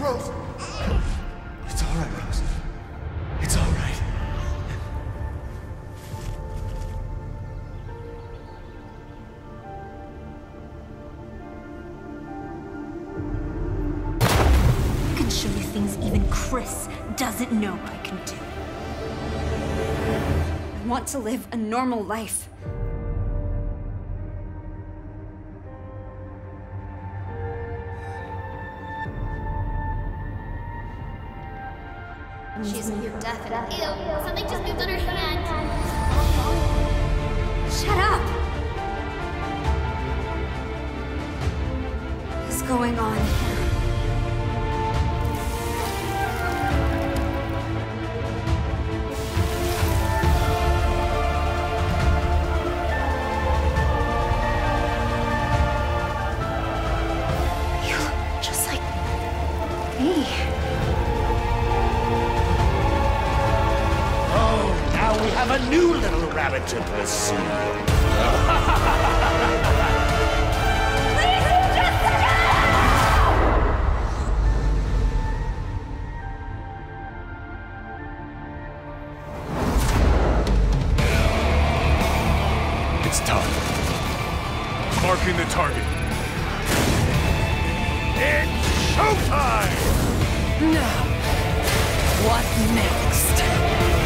Rose. It's all right, Rose. It's all right. I can show you things even Chris doesn't know I can do. I want to live a normal life. She's near death and ew, something just moved on her hand. Shut up! What's going on here? You look just like me. Now we have a new little rabbit to pursue. It's time. Marking the target. It's showtime! Now, what next?